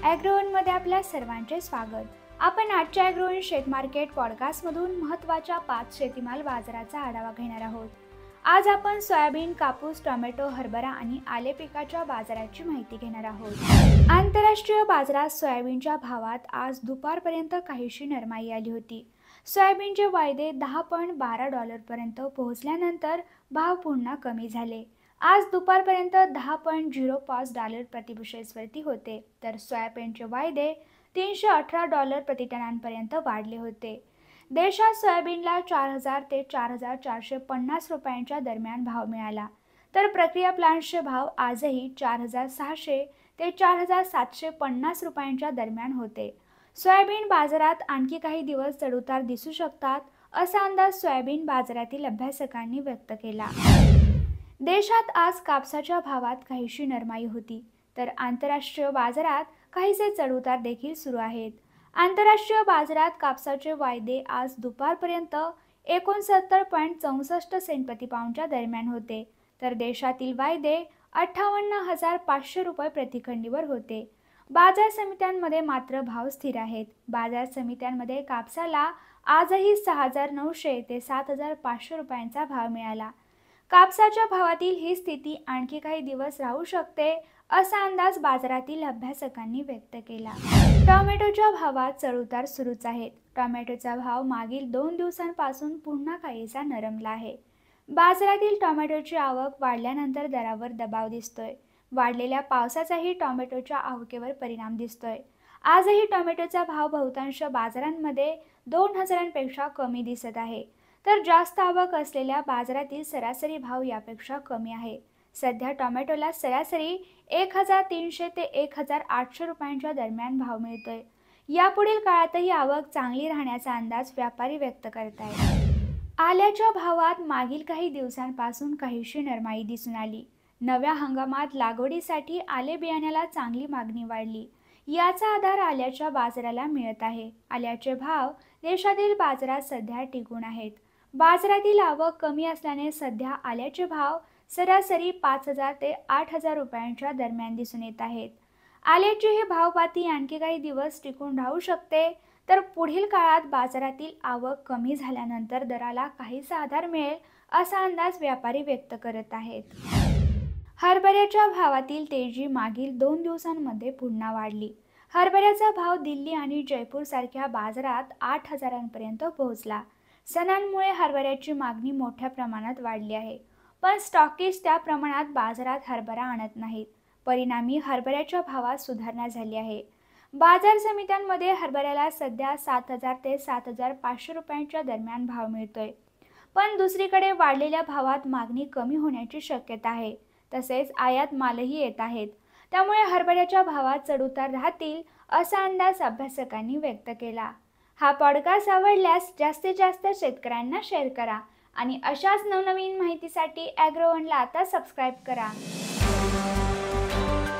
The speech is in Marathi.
ॲग्रोवनमध्ये आपल्या सर्वांचे स्वागत। आपण आजच्या ॲग्रोवन शेत मार्केट पॉडकास्टमधून महत्त्वाच्या 5 शेतीमाल बाजाराचा आढावा घेणार आहोत। आज आपण सोयाबीन, कापूस, टोमॅटो, हरभरा आणि आले पिकाच्या बाजाराची माहिती घेणार आहोत। आंतरराष्ट्रीय बाजारात सोयाबीनच्या भावात आज दुपारपर्यंत काहीशी नरमाई आली होती। सोयाबीनचे वायदे $10.12 पर्यंत पोहोचल्यानंतर भाव पुन्हा कमी झाले। आज दुपारपर्यंत $10.05 प्रतिबुशेल्सवरती होते, तर सोयाबीनचे वायदे $318 प्रतिटनांपर्यंत वाढले होते। देशात सोयाबीनला 4000 ते 4450 रुपयांच्या दरम्यान भाव मिळाला, तर प्रक्रिया प्लांट्सचे भाव आजही 4600 ते 4750 रुपयांच्या दरम्यान होते। सोयाबीन बाजारात आणखी काही दिवस चढउतार दिसू शकतात, असा अंदाज सोयाबीन बाजारातील अभ्यासकांनी व्यक्त केला। देशात आज कापसाच्या भावात काहीशी नरमाई होती, तर आंतरराष्ट्रीय बाजारात काहीसे चढउतार देखील सुरू आहेत। आंतरराष्ट्रीय बाजारात कापसाचे वायदे आज दुपारपर्यंत 69.64 सेंट प्रति पाऊंडच्या दरम्यान होते, तर देशातील वायदे 58,500 रुपये प्रतिखंडीवर होते। बाजार समित्यांमध्ये मात्र भाव स्थिर आहेत। बाजार समित्यांमध्ये कापसाला आजही 6,900 ते 7,500 रुपयांचा भाव मिळाला। कापसाच्या भावातील ही स्थिती आणखी काही दिवस राहू शकते, असा अंदाज बाजारातील अभ्यासकांनी व्यक्त केला। टोमॅटोच्या भावात चढउतार सुरूच आहेत। टोमॅटोचा भाव मागील 2 दिवसांपासून पुन्हा काहीसा नरमला आहे। बाजारातील टोमॅटोची आवक वाढल्यानंतर दरावर दबाव दिसतोय। वाढलेल्या पावसाचाही टोमॅटोच्या आवकेवर परिणाम दिसतोय। आजही टोमॅटोचा भाव बहुतांश बाजारांमध्ये 2000पेक्षा कमी दिसत आहे, तर जास्त आवक असलेल्या बाजारातील सरासरी भाव यापेक्षा कमी आहे। सध्या टोमॅटोला सरासरी 1300 ते 1800 रुपयांच्या दरम्यान भाव मिळतोय। यापुढील काळातही आवक चांगली राहण्याचा अंदाज व्यापारी व्यक्त करत आहेत। आल्याच्या भावात मागील काही दिवसांपासून काहीशी नरमाई दिसून आली। नव्या हंगामात लागवडीसाठी आले बियाण्याला चांगली मागणी वाढली, याचा आधार आल्याच्या बाजाराला मिळत आहे। आल्याचे भाव देशातील बाजारात सध्या टिकून आहेत। बाजारातील आवक कमी असल्याने सध्या आल्याचे भाव सरासरी 5000 ते 8000 रुपयांच्या दरम्यान दिसून येत आहेत। आल्याची ही भावपाती आणखी काही दिवस टिकून राहू शकते, तर पुढील काळात बाजारातील आवक कमी झाल्यानंतर दराला काहीसा आधार मिळेल, असा अंदाज व्यापारी व्यक्त करत आहेत। हरभऱ्याच्या भावातील तेजी मागील 2 दिवसांमध्ये पुन्हा वाढली। हरभऱ्याचा भाव दिल्ली आणि जयपूर सारख्या बाजारात 8000पर्यंत पोहोचला। सणांमुळे हरभऱ्याची मागणी मोठ्या प्रमाणात वाढली आहे, पण स्टॉकिस्ट त्या प्रमाणात बाजारात हरभरा आणत नाहीत। परिणामी हरभऱ्याच्या भावात सुधारणा झाली आहे। बाजार समित्यांमध्ये हरभऱ्याला सध्या 7000 ते 7500 रुपयांच्या दरम्यान भाव मिळतोय, पण दुसरीकडे वाढलेल्या भावात मागणी कमी होण्याची शक्यता आहे। तसेच आयात मालही येत आहेत, त्यामुळे हरभऱ्याच्या भावात चढउतार राहतील, असा अंदाज अभ्यासकांनी व्यक्त केला। हा पॉडकास्ट आवडल्यास जास्तीत जास्त शेतकऱ्यांना शेअर करा आणि अशाच नवनवीन माहितीसाठी ॲग्रोवनला आता सबस्क्राईब करा।